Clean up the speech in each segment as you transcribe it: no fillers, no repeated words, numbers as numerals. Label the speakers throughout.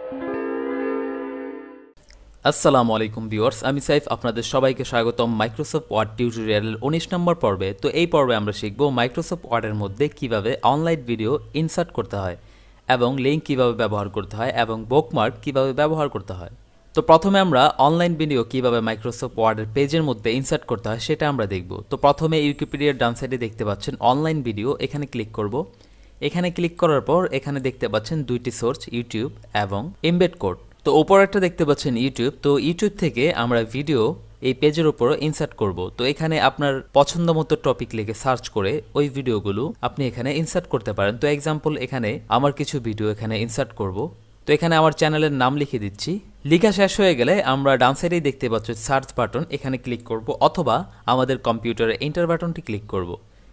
Speaker 1: আসসালামু আলাইকুম ভিউয়ার্স, আমি সাইফ। আপনাদের সবাইকে স্বাগতম মাইক্রোসফট ওয়ার্ড টিউটোরিয়ালের ১৯ নম্বর পর্বে। তো এই পর্বে আমরা শিখব মাইক্রোসফট ওয়ার্ডের মধ্যে কিভাবে অনলাইন ভিডিও ইনসার্ট করতে হয় এবং লিঙ্ক কিভাবে ব্যবহার করতে হয় এবং বুকমার্ক কিভাবে ব্যবহার করতে হয়। তো প্রথমে আমরা অনলাইন ভিডিও কিভাবে মাইক্রোসফট ওয়ার্ডের পেজের মধ্যে ইনসার্ট করতে হয় সেটা আমরা দেখব। তো প্রথমে উইকিপিডিয়ার ডান সাইডে দেখতে পাচ্ছেন অনলাইন ভিডিও, এখানে ক্লিক করব। এখানে ক্লিক করার পর এখানে দেখতে পাচ্ছেন দুইটি সোর্স, ইউটিউব এবং এমবেড কোড। তো ওপর একটা দেখতে পাচ্ছেন ইউটিউব। তো ইউটিউব থেকে আমরা ভিডিও এই পেজের উপর ইনসার্ট করব। তো এখানে আপনার পছন্দ মতো টপিক লিখে সার্চ করে ওই ভিডিওগুলো আপনি এখানে ইনসার্ট করতে পারেন। তো এক্সাম্পল এখানে আমার কিছু ভিডিও এখানে ইনসার্ট করব। তো এখানে আমার চ্যানেলের নাম লিখে দিচ্ছি। লেখা শেষ হয়ে গেলে আমরা ডান সাইডেই দেখতে পাচ্ছি সার্চ বাটন, এখানে ক্লিক করব অথবা আমাদের কম্পিউটারে এন্টার বাটনটি ক্লিক করব।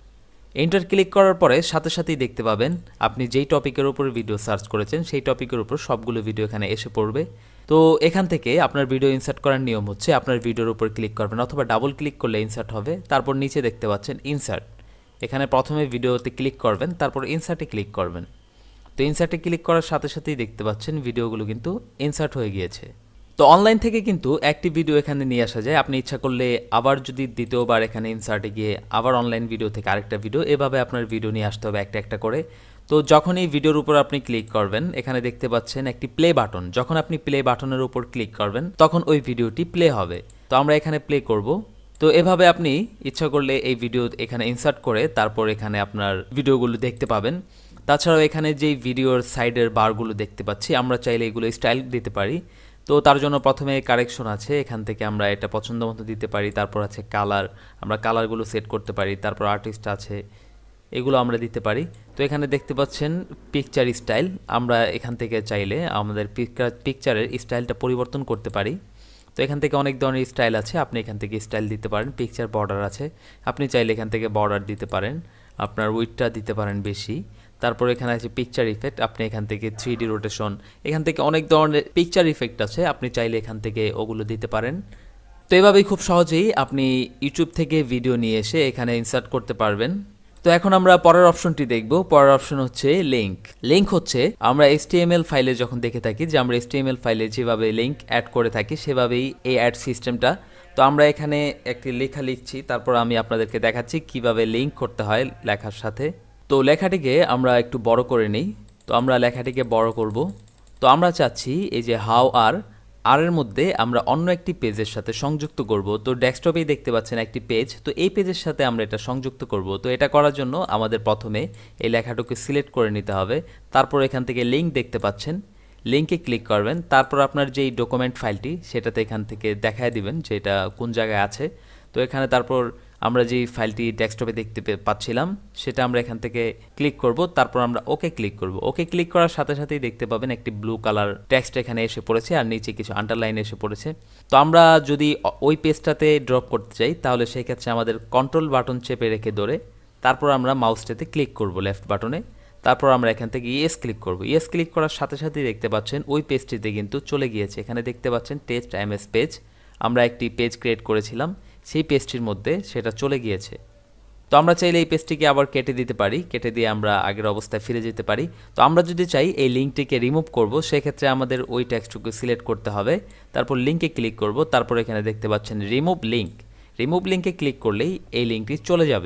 Speaker 1: এন্টার ক্লিক করার পরে সাথে সাথেই দেখতে পাবেন আপনি যেই টপিকের উপর ভিডিও সার্চ করেছেন সেই টপিকের উপর সবগুলো ভিডিও এখানে এসে পড়বে। তো এখান থেকে আপনার ভিডিও ইনসার্ট করার নিয়ম হচ্ছে আপনার ভিডিওর উপর ক্লিক করবেন অথবা ডাবল ক্লিক করলে ইনসার্ট হবে। তারপর নিচে দেখতে পাচ্ছেন ইনসার্ট, এখানে প্রথমে ভিডিওতে ক্লিক করবেন, তারপর ইনসার্টে ক্লিক করবেন। তো ইনসার্টে ক্লিক করার সাথে সাথেই দেখতে পাচ্ছেন ভিডিওগুলো কিন্তু ইনসার্ট হয়ে গিয়েছে। তো অনলাইন থেকে কিন্তু একটি ভিডিও এখানে নিয়ে আসা যায়। আপনি ইচ্ছা করলে আবার যদি দ্বিতীয়বার এখানে ইনসার্টে গিয়ে আবার অনলাইন ভিডিও থেকে আরেকটা ভিডিও, এভাবে আপনার ভিডিও নিয়ে আসতে হবে একটা একটা করে। তো যখন এই ভিডিওর উপর আপনি ক্লিক করবেন এখানে দেখতে পাচ্ছেন একটি প্লে বাটন, যখন আপনি প্লে বাটনের উপর ক্লিক করবেন তখন ওই ভিডিওটি প্লে হবে। তো আমরা এখানে প্লে করব। তো এভাবে আপনি ইচ্ছা করলে এই ভিডিও এখানে ইনসার্ট করে তারপর এখানে আপনার ভিডিওগুলো দেখতে পাবেন। তাছাড়াও এখানে যেই ভিডিওর সাইডের বারগুলো দেখতে পাচ্ছি আমরা চাইলে এগুলো স্টাইল দিতে পারি। তো তার জন্য প্রথমে কারেকশন আছে, এখান থেকে আমরা এটা পছন্দ মতো দিতে পারি। তারপর আছে কালার, আমরা কালারগুলো সেট করতে পারি। তারপর আর্টিস্ট আছে, এগুলো আমরা দিতে পারি। তো এখানে দেখতে পাচ্ছেন পিকচার স্টাইল, আমরা এখান থেকে চাইলে আমাদের পিকচারের স্টাইলটা পরিবর্তন করতে পারি। তো এখান থেকে অনেক ধরনের স্টাইল আছে, আপনি এখান থেকে স্টাইল দিতে পারেন। পিকচার বর্ডার আছে, আপনি চাইলে এখান থেকে বর্ডার দিতে পারেন, আপনার উইডথটা দিতে পারেন বেশি। তারপর এখানে আছে পিকচার ইফেক্ট, আপনি এখান থেকে 3D রোটেশন, এখান থেকে অনেক ধরনের পিকচার ইফেক্ট আছে, আপনি চাইলে এখান থেকে ওগুলো দিতে পারেন। তো এভাবেই খুব সহজেই আপনি ইউটিউব থেকে ভিডিও নিয়ে এসে এখানে ইনসার্ট করতে পারবেন। তো এখন আমরা পরের অপশনটি দেখব। পরের অপশন হচ্ছে লিঙ্ক। লিঙ্ক হচ্ছে আমরা HTML ফাইলে যখন দেখে থাকি যে আমরা HTML ফাইলে যেভাবে লিঙ্ক অ্যাড করে থাকি সেভাবেই এই অ্যাড সিস্টেমটা। তো আমরা এখানে একটি লেখা লিখছি, তারপর আমি আপনাদেরকে দেখাচ্ছি কিভাবে লিঙ্ক করতে হয় লেখার সাথে। তো লেখাটিকে আমরা একটু বড় করে নিই। তো আমরা লেখাটিকে বড় করব। তো আমরা চাচ্ছি এই যে হাউ আর এর মধ্যে আমরা অন্য একটি পেজের সাথে সংযুক্ত করব। তো ডেস্কটপেই দেখতে পাচ্ছেন একটি পেজ, তো এই পেজের সাথে আমরা এটা সংযুক্ত করব। তো এটা করার জন্য আমাদের প্রথমে এই লেখাটাকে সিলেক্ট করে নিতে হবে। তারপর এখান থেকে লিঙ্ক দেখতে পাচ্ছেন, লিঙ্কে ক্লিক করবেন। তারপর আপনার যেই ডকুমেন্ট ফাইলটি সেটাতে এখান থেকে দেখায় দিবেন যে এটা কোন জায়গায় আছে। তো এখানে তারপর আমরা যেই ফাইলটি ডেস্কটপে দেখতে পাচ্ছিলাম সেটা আমরা এখান থেকে ক্লিক করব। তারপর আমরা ওকে ক্লিক করব। ওকে ক্লিক করার সাথে সাথেই দেখতে পাবেন একটি ব্লু কালার টেক্সট এখানে এসে পড়েছে আর নিচে কিছু আন্ডারলাইন এসে পড়েছে। তো আমরা যদি ওই পেজটাতে ড্রপ করতে চাই তাহলে সেই ক্ষেত্রে আমাদের কন্ট্রোল বাটন চেপে রেখে ধরে তারপর আমরা মাউসটাতে ক্লিক করব লেফট বাটনে। তারপর আমরা এখান থেকে ইয়েস ক্লিক করব। ইয়েস ক্লিক করার সাথে সাথেই দেখতে পাচ্ছেন ওই পেজটিতে কিন্তু চলে গিয়েছে। এখানে দেখতে পাচ্ছেন টেস্ট এমএস পেজ, আমরা একটি পেজ ক্রিয়েট করেছিলাম সেই পেজটির মধ্যে সেটা চলে গিয়েছে। তো আমরা চাইলে এই পেজটিকে আবার কেটে দিতে পারি, কেটে দিয়ে আমরা আগের অবস্থায় ফিরে যেতে পারি। তো আমরা যদি চাই এই লিঙ্কটিকে রিমুভ করব সেক্ষেত্রে আমাদের ওই টেক্সটটুকু সিলেক্ট করতে হবে। তারপর লিঙ্কে ক্লিক করব। তারপর এখানে দেখতে পাচ্ছেন রিমুভ লিঙ্ক। রিমুভ লিঙ্কে ক্লিক করলেই এই লিঙ্কটি চলে যাবে।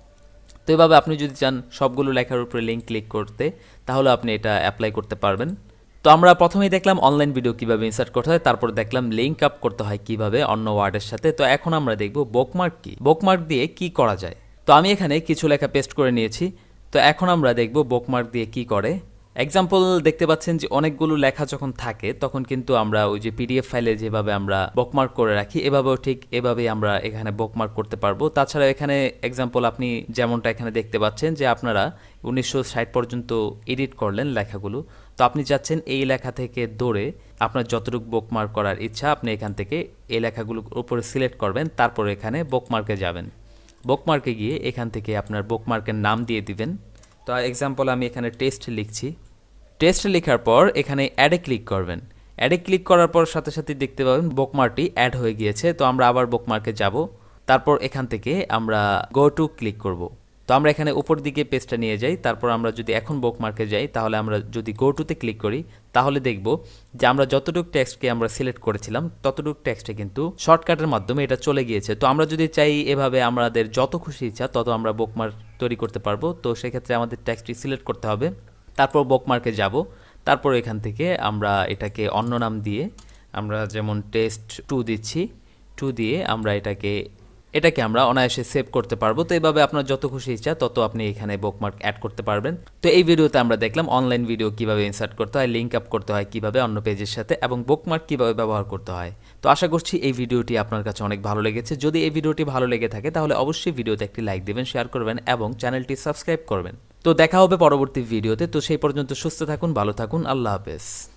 Speaker 1: তো এভাবে আপনি যদি চান সবগুলো লেখার উপরে লিঙ্ক ক্লিক করতে তাহলে আপনি এটা অ্যাপ্লাই করতে পারবেন। তো আমরা প্রথমেই দেখলাম অনলাইন ভিডিও কিভাবে ইনসার্ট করতে হয়, তারপর দেখলাম লিঙ্ক আপ করতে হয় কিভাবে অন্য ওয়ার্ডের সাথে। তো এখন আমরা দেখব বুকমার্ক কি, বুকমার্ক দিয়ে কি করা যায়। তো আমি এখানে কিছু লেখা পেস্ট করে নিয়েছি। তো এখন আমরা দেখব বুকমার্ক দিয়ে কি করে। এক্সাম্পল দেখতে পাচ্ছেন যে অনেকগুলো লেখা যখন থাকে তখন কিন্তু আমরা ওই যে পিডিএফ ফাইলে যেভাবে আমরা বুকমার্ক করে রাখি এভাবেও ঠিক এভাবেই আমরা এখানে বুকমার্ক করতে পারবো। তাছাড়া এখানে এক্সাম্পল আপনি যেমনটা এখানে দেখতে পাচ্ছেন যে আপনারা 1960 পর্যন্ত এডিট করলেন লেখাগুলো। তো আপনি চাচ্ছেন এই লেখা থেকে ধরে আপনার যতটুকু বুকমার্ক করার ইচ্ছা আপনি এখান থেকে এই লেখাগুলোর উপরে সিলেক্ট করবেন, তারপর এখানে বুকমার্কে যাবেন। বুকমার্কে গিয়ে এখান থেকে আপনার বুকমার্কের নাম দিয়ে দিবেন। তো এক্সাম্পল আমি এখানে টেস্ট লিখছি। টেস্ট লেখার পর এখানে অ্যাডে ক্লিক করবেন। অ্যাডে ক্লিক করার পর সাথে সাথে দেখতে পাবেন বুকমার্কটি অ্যাড হয়ে গিয়েছে। তো আমরা আবার বুকমার্কে যাব। তারপর এখান থেকে আমরা গো টু ক্লিক করব। তো আমরা এখানে উপর দিকে পেজটা নিয়ে যাই, তারপর আমরা যদি এখন বুকমার্কে যাই তাহলে আমরা যদি গো টুতে ক্লিক করি তাহলে দেখব যে আমরা যতটুকু টেক্সটকে আমরা সিলেক্ট করেছিলাম ততটুকু টেক্সটে কিন্তু শর্টকাটের মাধ্যমে এটা চলে গিয়েছে। তো আমরা যদি চাই এভাবে আমাদের যত খুশি ইচ্ছা তত আমরা বুকমার্ক তৈরি করতে পারবো। তো সেক্ষেত্রে আমাদের টেক্সটটি সিলেক্ট করতে হবে, তারপর বুকমার্কে যাব, তারপর এখান থেকে আমরা এটাকে অন্য নাম দিয়ে আমরা যেমন টেস্ট 2 দিচ্ছি, 2 দিয়ে আমরা এটাকে আমরা অনায়াসে সেভ করতে পারবো। তো এইভাবে আপনার যত খুশি ইচ্ছা তত আপনি এখানে বুকমার্ক অ্যাড করতে পারবেন। তো এই ভিডিওতে আমরা দেখলাম অনলাইন ভিডিও কিভাবে ইনসার্ট করতে হয়, লিঙ্ক আপ করতে হয় কিভাবে অন্য পেজের সাথে, এবং বুকমার্ক কিভাবে ব্যবহার করতে হয়। তো আশা করছি এই ভিডিওটি আপনার কাছে অনেক ভালো লেগেছে। যদি এই ভিডিওটি ভালো লেগে থাকে তাহলে অবশ্যই ভিডিওতে একটি লাইক দিবেন, শেয়ার করবেন এবং চ্যানেলটি সাবস্ক্রাইব করবেন। তো দেখা হবে পরবর্তী ভিডিওতে। তো সেই পর্যন্ত সুস্থ থাকুন, ভালো থাকুন, আল্লাহ হাফেজ।